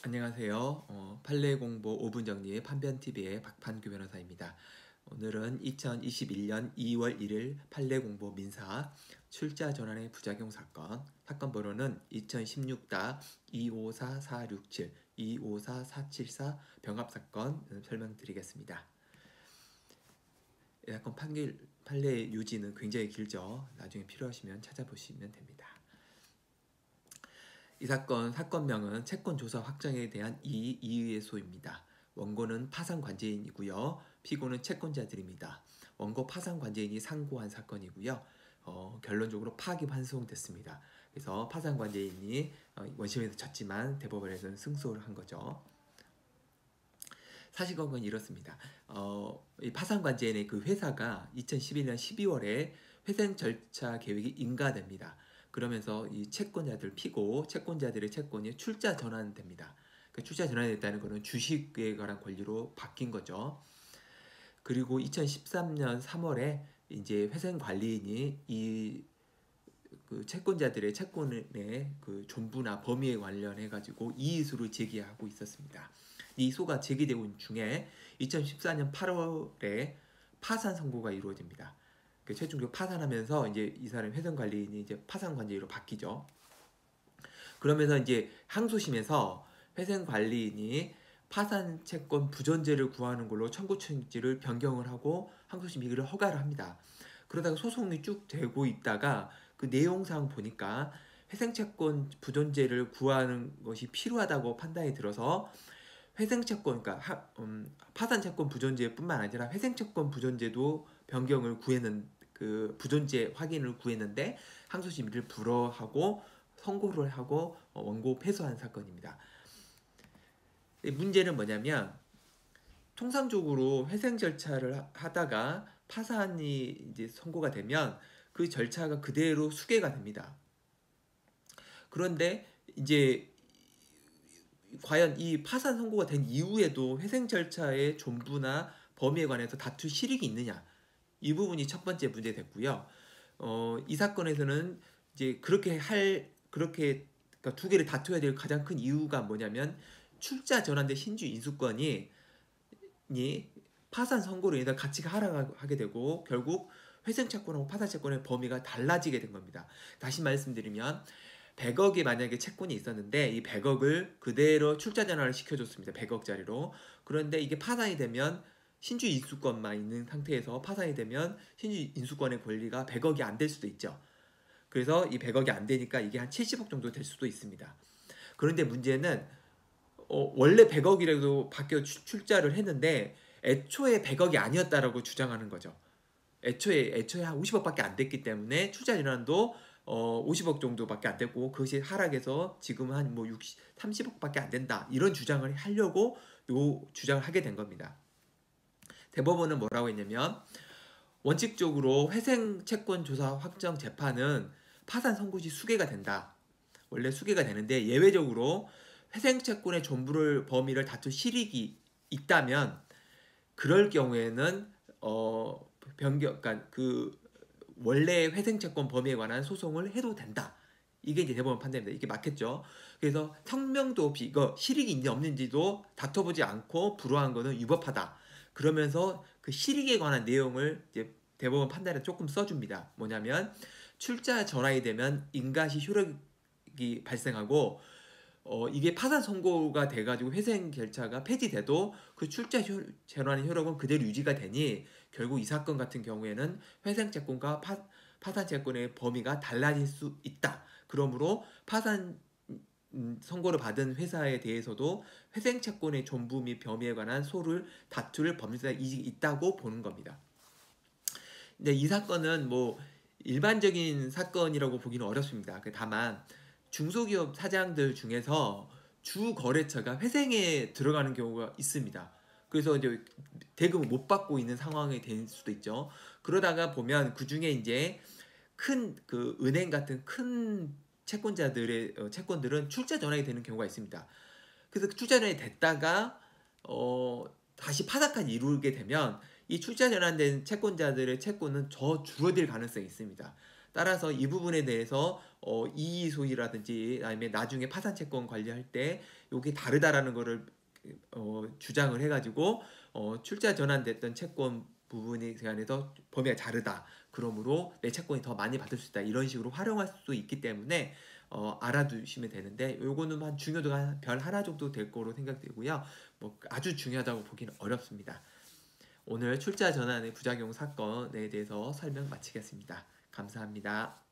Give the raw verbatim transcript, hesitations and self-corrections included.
안녕하세요. 어, 판례 공보 오 분 정리 판변티비의 박판규 변호사입니다. 오늘은 이천이십일 년 이월 일일 판례 공보 민사 출자 전환의 부작용 사건 사건 번호는 이천십육 이오사 사육칠 이오사 사칠사 병합 사건 설명드리겠습니다. 이 사건 판결, 판례 유지는 굉장히 길죠. 나중에 필요하시면 찾아보시면 됩니다. 이 사건 사건명은 채권조사 확정에 대한 이의, 이의소입니다. 원고는 파산관제인이고요. 피고는 채권자들입니다. 원고 파산관제인이 상고한 사건이고요. 어, 결론적으로 파기환송됐습니다. 그래서 파산관제인이 어, 원심에서 졌지만 대법원에서는 승소를 한 거죠. 사실관계는 이렇습니다. 어, 이 파산관제인의 그 회사가 이천십일 년 십이월에 회생 절차 계획이 인가됩니다. 그러면서 이 채권자들 피고 채권자들의 채권이 출자 전환됩니다. 그 출자 전환됐다는 것은 주식에 관한 권리로 바뀐 거죠. 그리고 이천십삼 년 삼월에 이제 회생관리인이 이 그 채권자들의 채권의 그 존부나 범위에 관련해 가지고 이의소를 제기하고 있었습니다. 이 소가 제기되고 있는 중에 이천십사 년 팔월에 파산 선고가 이루어집니다. 최종적으로 파산하면서 이제 이 사람 회생관리인이 이제 파산관제인으로 바뀌죠. 그러면서 이제 항소심에서 회생관리인이 파산 채권 부존재를 구하는 걸로 청구 취지를 변경을 하고 항소심 이를 허가를 합니다. 그러다가 소송이 쭉 되고 있다가 그 내용상 보니까 회생채권 부존재를 구하는 것이 필요하다고 판단이 들어서 회생채권, 그러니까 하, 음, 파산채권 부존재뿐만 아니라 회생채권 부존재도 변경을 구했는 그 부존재 확인을 구했는데 항소심 이를 불허하고 선고를 하고 원고 패소한 사건입니다. 문제는 뭐냐면 통상적으로 회생 절차를 하다가 파산이 이제 선고가 되면 그 절차가 그대로 수개가 됩니다. 그런데 이제 과연 이 파산 선고가 된 이후에도 회생 절차의 존부나 범위에 관해서 다툴 실익이 있느냐, 이 부분이 첫 번째 문제 됐고요. 어, 이 사건에서는 이제 그렇게 할 그렇게 그러니까 두 개를 다투어야 될 가장 큰 이유가 뭐냐면 출자 전환된 신주 인수권이 이 파산 선고로 인해 가치가 하락하게 되고 결국 회생 채권하고 파산 채권의 범위가 달라지게 된 겁니다. 다시 말씀드리면 백억이 만약에 채권이 있었는데 이 백억을 그대로 출자 전환을 시켜줬습니다. 백억짜리로. 그런데 이게 파산이 되면 신주 인수권만 있는 상태에서 파산이 되면 신주 인수권의 권리가 백억이 안 될 수도 있죠. 그래서 이 백억이 안 되니까 이게 한 칠십억 정도 될 수도 있습니다. 그런데 문제는 어, 원래 백억이라도 바뀌어 출자를 했는데 애초에 백억이 아니었다라고 주장하는 거죠. 애초에 애초에 한 오십억밖에 안 됐기 때문에 출자 전환도 어, 오십억 정도밖에 안 됐고 그것이 하락해서 지금 한 뭐 삼십억밖에 안 된다 이런 주장을 하려고 요 주장을 하게 된 겁니다. 대법원은 뭐라고 했냐면 원칙적으로 회생 채권 조사 확정 재판은 파산 선고 시 수개가 된다. 원래 수개가 되는데 예외적으로 회생 채권의 존부를 범위를 다툴 실익이 있다면 그럴 경우에는 어 변경 그러니까 그 원래 회생 채권 범위에 관한 소송을 해도 된다. 이게 이제 대법원 판단입니다. 이게 맞겠죠. 그래서 성명도 없이 이거 실익이 있는지 없는지도 다퉈보지 않고 불허한 것은 위법하다. 그러면서 그 실익에 관한 내용을 이제 대법원 판단에 조금 써줍니다. 뭐냐면 출자 전환이 되면 인가시 효력이 발생하고 어, 이게 파산 선고가 돼가지고 회생 절차가 폐지돼도 그 출자 전환의 효력은 그대로 유지가 되니 결국 이 사건 같은 경우에는 회생 채권과 파, 파산 채권의 범위가 달라질 수 있다. 그러므로 파산 선고를 받은 회사에 대해서도 회생 채권의 존부 및 범위에 관한 소를 다툴 법률상 이익이 있다고 보는 겁니다. 근데 이 사건은 뭐 일반적인 사건이라고 보기는 어렵습니다. 다만 중소기업 사장들 중에서 주 거래처가 회생에 들어가는 경우가 있습니다. 그래서 이제 대금을 못 받고 있는 상황이 될 수도 있죠. 그러다가 보면 그 중에 이제 큰 그 은행 같은 큰 채권자들의 어, 채권들은 출자 전환이 되는 경우가 있습니다. 그래서 출자 전환이 됐다가 어, 다시 파산까지 이루게 되면 이 출자 전환된 채권자들의 채권은 더 줄어들 가능성이 있습니다. 따라서 이 부분에 대해서 어, 이의소이라든지 아니면 나중에 파산채권 관리할 때 요게 다르다라는 거를 어, 주장을 해가지고 어, 출자 전환됐던 채권 부분에 관해서 범위가 다르다. 그러므로 내 채권이 더 많이 받을 수 있다. 이런 식으로 활용할 수 있기 때문에 어, 알아두시면 되는데 요거는 한 중요도가 별 하나 정도 될 거로 생각되고요. 뭐 아주 중요하다고 보기는 어렵습니다. 오늘 출자 전환의 부작용 사건에 대해서 설명 마치겠습니다. 감사합니다.